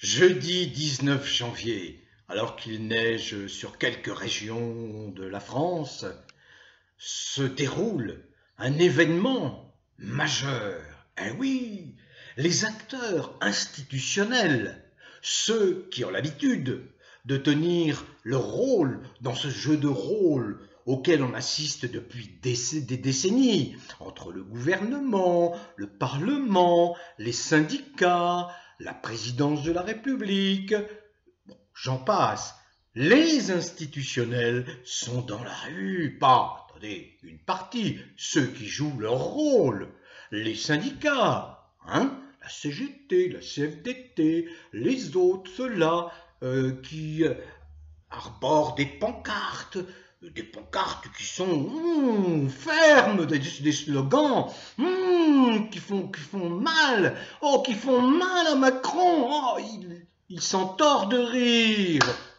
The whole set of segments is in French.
Jeudi 19 janvier, alors qu'il neige sur quelques régions de la France, se déroule un événement majeur. Eh oui, les acteurs institutionnels, ceux qui ont l'habitude de tenir leur rôle dans ce jeu de rôle auquel on assiste depuis des décennies, entre le gouvernement, le Parlement, les syndicats, la présidence de la République, j'en passe. Les institutionnels sont dans la rue, pas, attendez, une partie, ceux qui jouent leur rôle, les syndicats, la CGT, la CFDT, les autres, ceux-là qui arborent des pancartes qui sont fermes, des slogans qui font mal, qui font mal à Macron, il s'en tord de rire,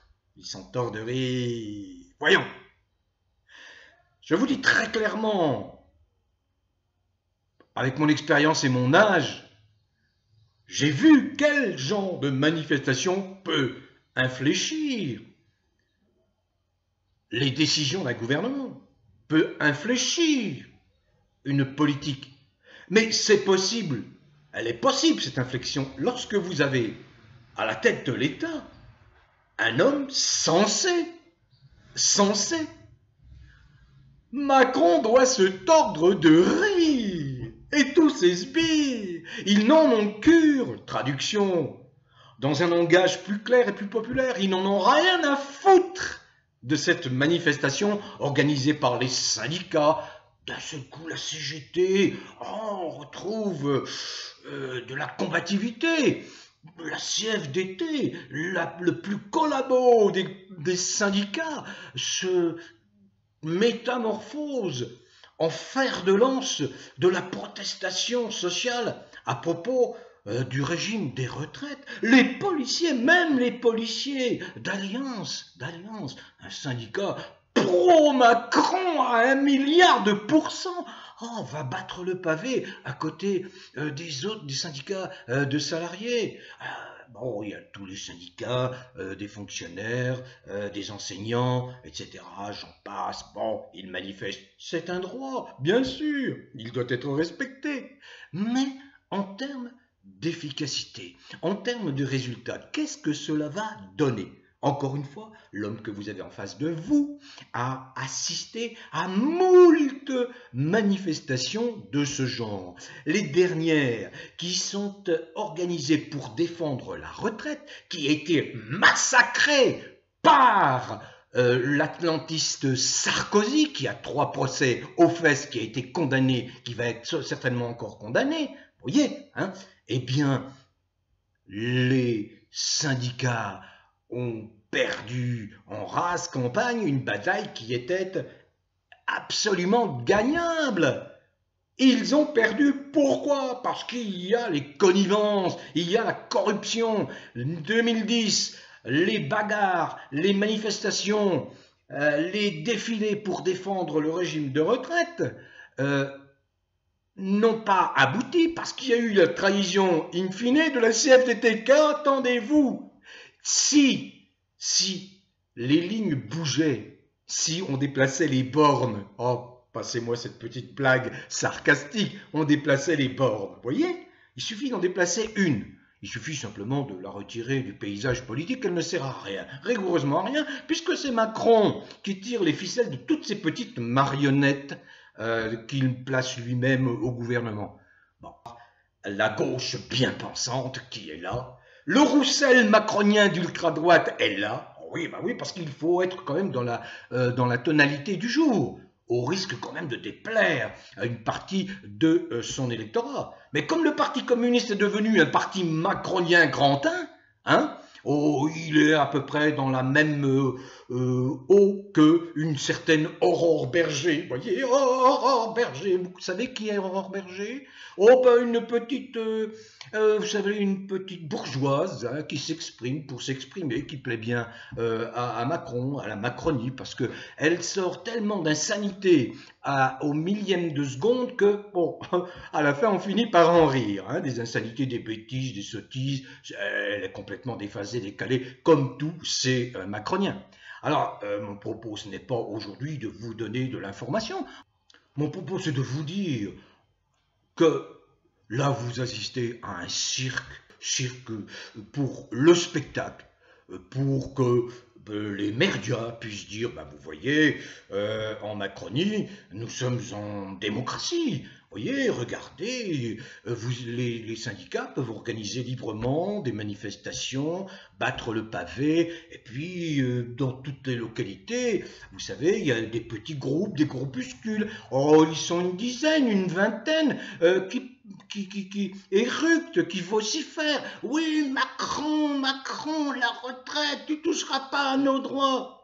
Voyons, je vous dis très clairement, avec mon expérience et mon âge, j'ai vu quel genre de manifestation peut infléchir les décisions d'un gouvernement, peut infléchir une politique. Mais c'est possible, elle est possible cette inflexion, lorsque vous avez à la tête de l'État un homme sensé. Macron doit se tordre de rire, et tous ses sbires, ils n'en ont cure. Traduction, dans un langage plus clair et plus populaire, ils n'en ont rien à foutre de cette manifestation organisée par les syndicats. D'un seul coup, la CGT, on retrouve de la combativité. La CFDT, le plus collabo des syndicats, se métamorphose en fer de lance de la protestation sociale à propos du régime des retraites. Les policiers, même les policiers d'Alliance, un syndicat pro-Macron à 1 milliard de pourcents, va battre le pavé à côté des syndicats de salariés. Bon, il y a tous les syndicats, des fonctionnaires, des enseignants, etc. J'en passe. Bon, ils manifestent. C'est un droit, bien sûr. Il doit être respecté. Mais en termes d'efficacité, en termes de résultats, qu'est-ce que cela va donner ? Encore une fois, l'homme que vous avez en face de vous a assisté à moult manifestations de ce genre. Les dernières qui sont organisées pour défendre la retraite, qui a été massacrée par l'atlantiste Sarkozy, qui a 3 procès aux fesses, qui a été condamné, qui va être certainement encore condamné, vous voyez, eh bien, les syndicats ont perdu en rase campagne une bataille qui était absolument gagnable. Ils ont perdu, pourquoi? Parce qu'il y a les connivences, il y a la corruption. 2010, les bagarres, les manifestations, les défilés pour défendre le régime de retraite n'ont pas abouti parce qu'il y a eu la trahison in fine de la CFDT. Qu'attendez-vous? Si les lignes bougeaient, si on déplaçait les bornes, passez-moi cette petite blague sarcastique, on déplaçait les bornes, vous voyez? Il suffit d'en déplacer une. Il suffit simplement de la retirer du paysage politique, elle ne sert à rien, rigoureusement à rien, puisque c'est Macron qui tire les ficelles de toutes ces petites marionnettes qu'il place lui-même au gouvernement. Bon, la gauche bien pensante qui est là, le Roussel macronien d'ultra-droite est là. Oui, parce qu'il faut être quand même dans la tonalité du jour, au risque quand même de déplaire à une partie de son électorat. Mais comme le Parti communiste est devenu un parti macronien grand 1, il est à peu près dans la même eau qu'une certaine Aurore Berger. Vous voyez, Aurore Berger, vous savez qui est Aurore Berger? Une petite, vous savez, une petite bourgeoise qui s'exprime pour s'exprimer, qui plaît bien à Macron, à la Macronie, parce qu'elle sort tellement d'insanité au millième de seconde que, bon, à la fin, on finit par en rire. Hein, des insanités, des bêtises, des sottises. Elle est complètement déphasée, décalée, comme tous ces macroniens. Alors, mon propos, ce n'est pas aujourd'hui de vous donner de l'information. Mon propos, c'est de vous dire que là, vous assistez à un cirque pour le spectacle, pour que les médias puissent dire, bah, vous voyez, en Macronie, nous sommes en démocratie. Vous voyez, regardez, les syndicats peuvent organiser librement des manifestations, battre le pavé, et puis dans toutes les localités, vous savez, il y a des petits groupes, des groupuscules. Oh, ils sont une dizaine, une vingtaine, qui éructent, qui vocifèrent. Oui, Macron, la retraite, tu toucheras pas à nos droits.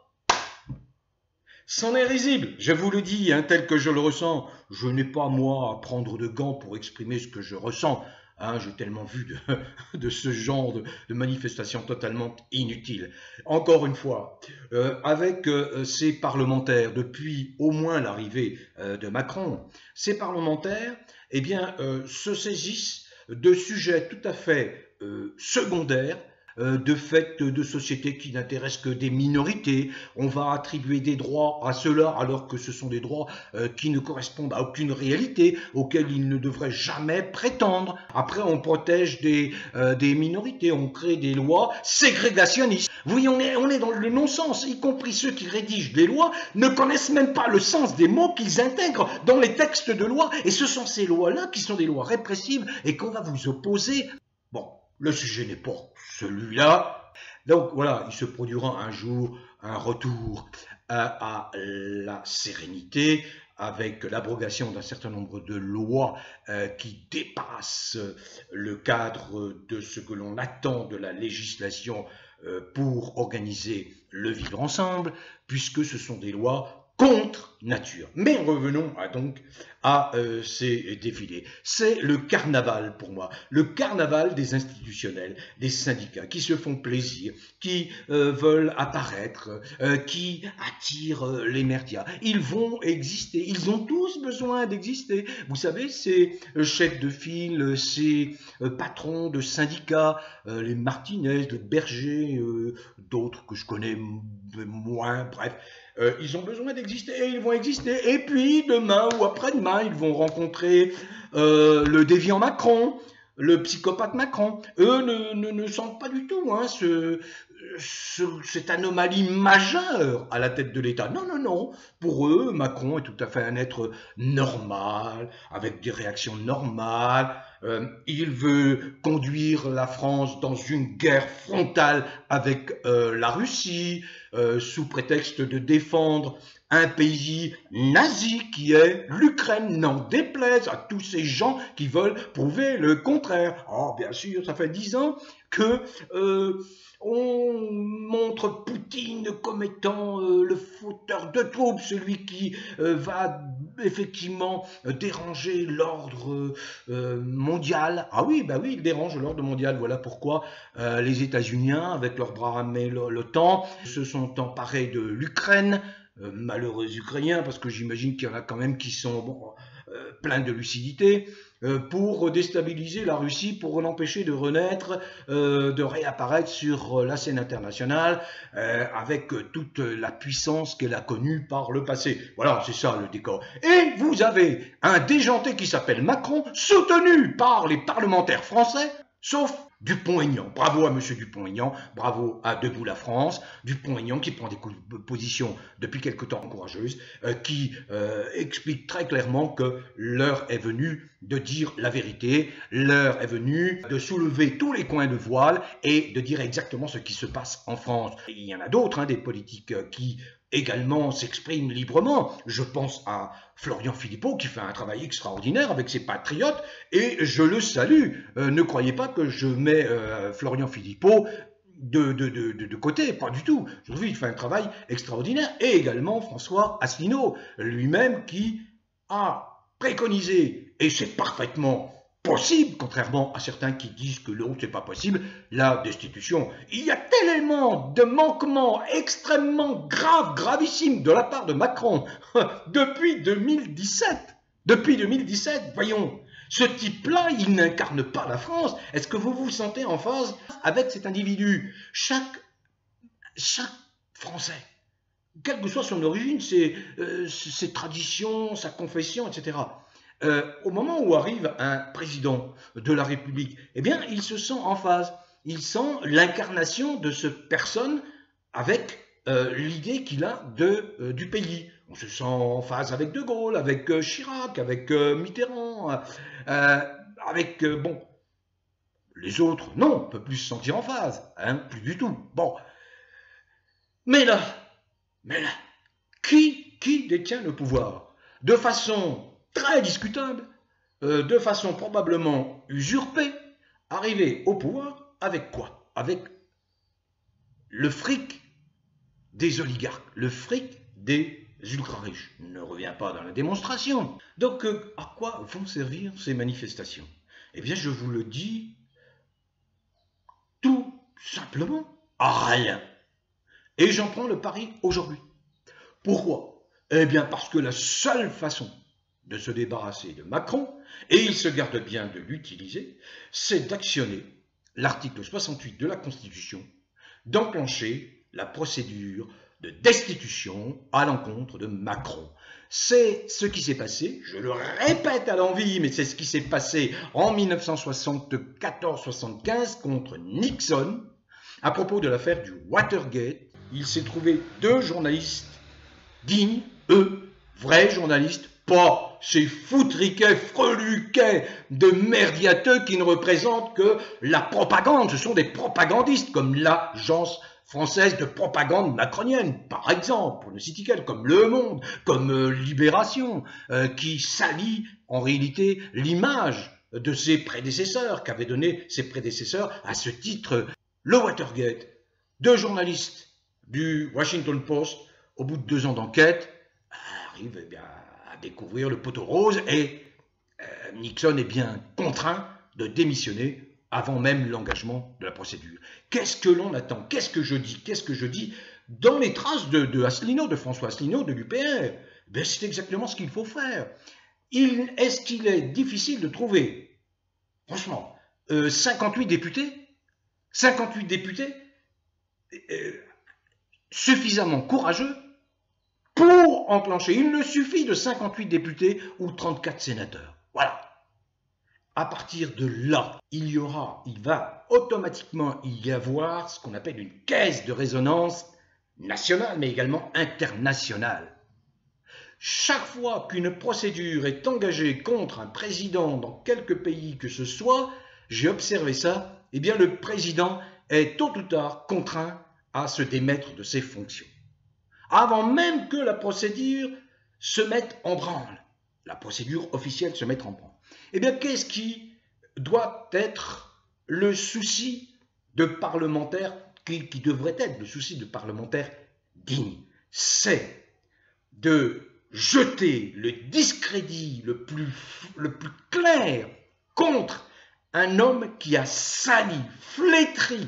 C'en est risible, je vous le dis, hein, tel que je le ressens. Je n'ai pas, moi, à prendre de gants pour exprimer ce que je ressens. Hein, j'ai tellement vu de ce genre de manifestations totalement inutiles. Encore une fois, avec ces parlementaires, depuis au moins l'arrivée de Macron, ces parlementaires eh bien, se saisissent de sujets tout à fait secondaires, de faits de société qui n'intéressent que des minorités. On va attribuer des droits à ceux-là alors que ce sont des droits qui ne correspondent à aucune réalité, auxquels ils ne devraient jamais prétendre. Après, on protège des minorités, on crée des lois ségrégationnistes. Oui, on est dans le non-sens, y compris ceux qui rédigent des lois ne connaissent même pas le sens des mots qu'ils intègrent dans les textes de loi. Et ce sont ces lois-là qui sont des lois répressives et qu'on va vous opposer. Bon, le sujet n'est pas celui-là. Donc voilà, il se produira un jour un retour à la sérénité avec l'abrogation d'un certain nombre de lois qui dépassent le cadre de ce que l'on attend de la législation pour organiser le vivre ensemble, puisque ce sont des lois contre nature. Mais revenons donc à ces défilés. C'est le carnaval pour moi, le carnaval des institutionnels, des syndicats qui se font plaisir, qui veulent apparaître, qui attirent les médias. Ils vont exister, ils ont tous besoin d'exister. Vous savez, ces chefs de file, ces patrons de syndicats, les Martinez, les Berger, d'autres que je connais moins, bref, ils ont besoin d'exister et ils vont exister. Et puis demain ou après-demain, ils vont rencontrer le déviant Macron, le psychopathe Macron. Eux ne sentent pas du tout hein, cette anomalie majeure à la tête de l'État. Non, non, non. Pour eux, Macron est tout à fait un être normal, avec des réactions normales. Il veut conduire la France dans une guerre frontale avec la Russie, sous prétexte de défendre un pays nazi qui est l'Ukraine, n'en déplaise à tous ces gens qui veulent prouver le contraire. Oh, bien sûr, ça fait 10 ans que on montre Poutine comme étant le fauteur de troubles, celui qui va effectivement déranger l'ordre mondial. Ah oui, bah oui, il dérange l'ordre mondial. Voilà pourquoi les États-Unis, avec leurs bras armés, l'OTAN, se sont emparés de l'Ukraine. Malheureux Ukrainiens, parce que j'imagine qu'il y en a quand même qui sont pleins de lucidité, pour déstabiliser la Russie, pour l'empêcher de renaître, de réapparaître sur la scène internationale, avec toute la puissance qu'elle a connue par le passé. Voilà, c'est ça le décor. Et vous avez un déjanté qui s'appelle Macron, soutenu par les parlementaires français, sauf Dupont-Aignan. Bravo à M. Dupont-Aignan, bravo à Debout la France. Dupont-Aignan qui prend des positions depuis quelque temps courageuses, qui explique très clairement que l'heure est venue de dire la vérité, l'heure est venue de soulever tous les coins de voile et de dire exactement ce qui se passe en France. Et il y en a d'autres, hein, des politiques qui également s'expriment librement. Je pense à Florian Philippot qui fait un travail extraordinaire avec ses patriotes et je le salue. Ne croyez pas que je mets Florian Philippot de côté, pas du tout. Je trouve qu'il fait un travail extraordinaire. Et également François Asselineau, lui-même qui a préconisé, et c'est parfaitement possible, contrairement à certains qui disent que l'autre c'est pas possible, la destitution. Il y a tellement de manquements extrêmement graves, gravissimes de la part de Macron depuis 2017. Depuis 2017, voyons, ce type-là, il n'incarne pas la France. Est-ce que vous vous sentez en phase avec cet individu? Chaque Français, quelle que soit son origine, ses traditions, sa confession, etc., au moment où arrive un président de la République, eh bien, il se sent en phase. Il sent l'incarnation de cette personne avec l'idée qu'il a du pays. On se sent en phase avec De Gaulle, avec Chirac, avec Mitterrand, avec, bon, les autres, non, on ne peut plus se sentir en phase, hein, plus du tout. Bon, mais là, qui détient le pouvoir? De façon très discutable, de façon probablement usurpée, arriver au pouvoir avec quoi? Avec le fric des oligarques, le fric des ultra-riches. Je ne reviens pas dans la démonstration. Donc, à quoi vont servir ces manifestations? Eh bien, je vous le dis, tout simplement à rien. Et j'en prends le pari aujourd'hui. Pourquoi? Eh bien, parce que la seule façon de se débarrasser de Macron, et il se garde bien de l'utiliser, c'est d'actionner l'article 68 de la Constitution, d'enclencher la procédure de destitution à l'encontre de Macron. C'est ce qui s'est passé, je le répète à l'envi, mais c'est ce qui s'est passé en 1974-75 contre Nixon, à propos de l'affaire du Watergate. Il s'est trouvé 2 journalistes dignes, eux, vrais journalistes, pas ces foutriquets, freluquets de merdiateux qui ne représentent que la propagande. Ce sont des propagandistes, comme l'agence française de propagande macronienne, par exemple, pour ne citer qu'elle, comme Le Monde, comme Libération, qui salit en réalité l'image de ses prédécesseurs, qu'avaient donné ses prédécesseurs à ce titre. Le Watergate, 2 journalistes du Washington Post, au bout de 2 ans d'enquête, arrivent eh bien, à découvrir le poteau rose et Nixon est bien contraint de démissionner avant même l'engagement de la procédure. Qu'est-ce que l'on attend? Qu'est-ce que je dis? Qu'est-ce que je dis dans les traces de Asselineau, de François Asselineau, de l'UPR? Ben, c'est exactement ce qu'il faut faire. Est-ce qu'il est difficile de trouver, franchement, 58 députés suffisamment courageux pour enclencher? Il ne suffit de 58 députés ou 34 sénateurs. Voilà. À partir de là, il va automatiquement y avoir ce qu'on appelle une caisse de résonance nationale, mais également internationale. Chaque fois qu'une procédure est engagée contre un président dans quelque pays que ce soit, j'ai observé ça, eh bien le président est tôt ou tard contraint à se démettre de ses fonctions. Avant même que la procédure se mette en branle, la procédure officielle se mette en branle. Eh bien, qu'est-ce qui doit être le souci de parlementaires, qui devrait être le souci de parlementaires dignes? C'est de jeter le discrédit le plus clair contre un homme qui a sali, flétri,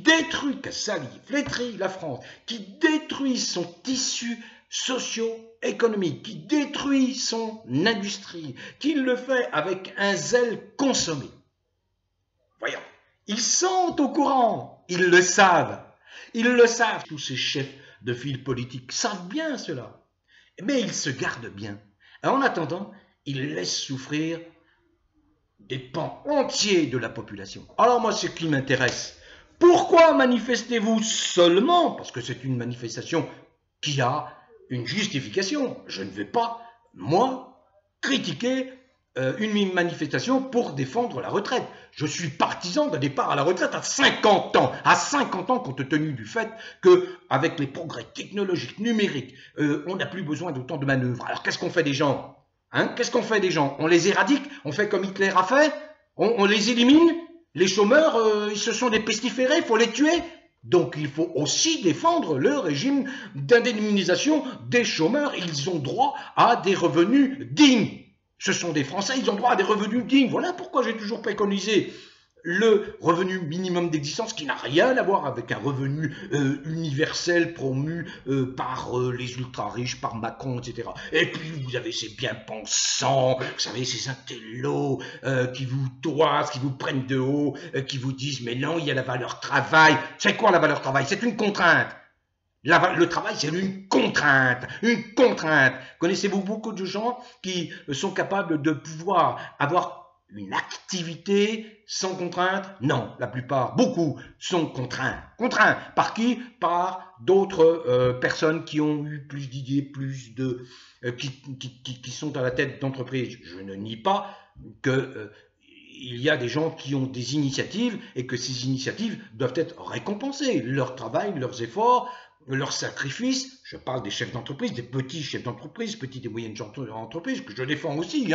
flétri la France, qui détruit son tissu socio-économique, qui détruit son industrie, qui le fait avec un zèle consommé. Voyons, ils sont au courant, ils le savent, tous ces chefs de file politique savent bien cela, mais ils se gardent bien. En attendant, ils laissent souffrir des pans entiers de la population. Alors moi, ce qui m'intéresse, pourquoi manifestez-vous seulement? Parce que c'est une manifestation qui a une justification. Je ne vais pas, moi, critiquer une manifestation pour défendre la retraite. Je suis partisan d'un départ à la retraite à 50 ans. À 50 ans, compte tenu du fait qu'avec les progrès technologiques, numériques, on n'a plus besoin d'autant de manœuvres. Alors qu'est-ce qu'on fait des gens? Qu'est-ce qu'on fait des gens? On les éradique? On fait comme Hitler a fait? On les élimine? Les chômeurs, ce sont des pestiférés, il faut les tuer? Donc il faut aussi défendre le régime d'indemnisation des chômeurs. Ils ont droit à des revenus dignes. Ce sont des Français, ils ont droit à des revenus dignes. Voilà pourquoi j'ai toujours préconisé le revenu minimum d'existence, qui n'a rien à voir avec un revenu universel promu par les ultra-riches, par Macron, etc. Et puis vous avez ces bien-pensants, vous savez, ces intellos qui vous toisent, qui vous prennent de haut, qui vous disent « mais non, il y a la valeur travail ». C'est quoi la valeur travail? C'est une contrainte. Le travail, c'est une contrainte, une contrainte. Connaissez-vous beaucoup de gens qui sont capables de pouvoir avoir une activité sans contrainte? Non, la plupart, beaucoup sont contraints. Contraints par qui? Par d'autres personnes qui ont eu plus d'idées, plus de qui sont à la tête d'entreprises. Je ne nie pas que il y a des gens qui ont des initiatives et que ces initiatives doivent être récompensées. Leur travail, leurs efforts, leurs sacrifices, je parle des chefs d'entreprise, des petits chefs d'entreprise, petites et moyennes entreprises, que je défends aussi,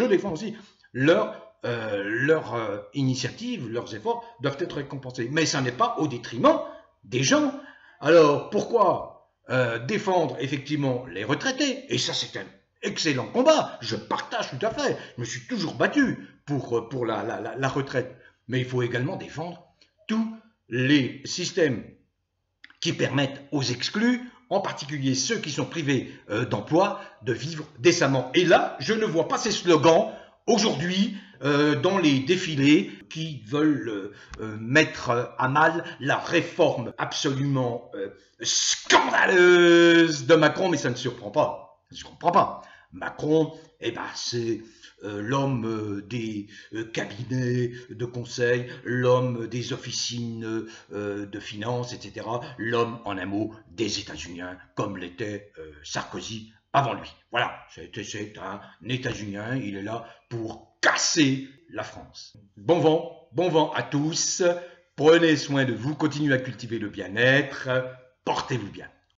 leurs initiatives, leurs efforts doivent être récompensés. Mais ça n'est pas au détriment des gens. Alors, pourquoi défendre effectivement les retraités? Et ça, c'est un excellent combat, je partage tout à fait, je me suis toujours battu pour la retraite. Mais il faut également défendre tous les systèmes qui permettent aux exclus, en particulier ceux qui sont privés d'emploi, de vivre décemment. Et là, je ne vois pas ces slogans aujourd'hui dans les défilés qui veulent mettre à mal la réforme absolument scandaleuse de Macron, mais ça ne surprend pas. Ça ne surprend pas. Macron, eh ben, c'est l'homme des cabinets de conseil, l'homme des officines de finances, etc. L'homme, en un mot, des États-Unis, comme l'était Sarkozy avant lui. Voilà, c'est un États-Unien, il est là pour casser la France. Bon vent à tous, prenez soin de vous, continuez à cultiver le bien-être, portez-vous bien.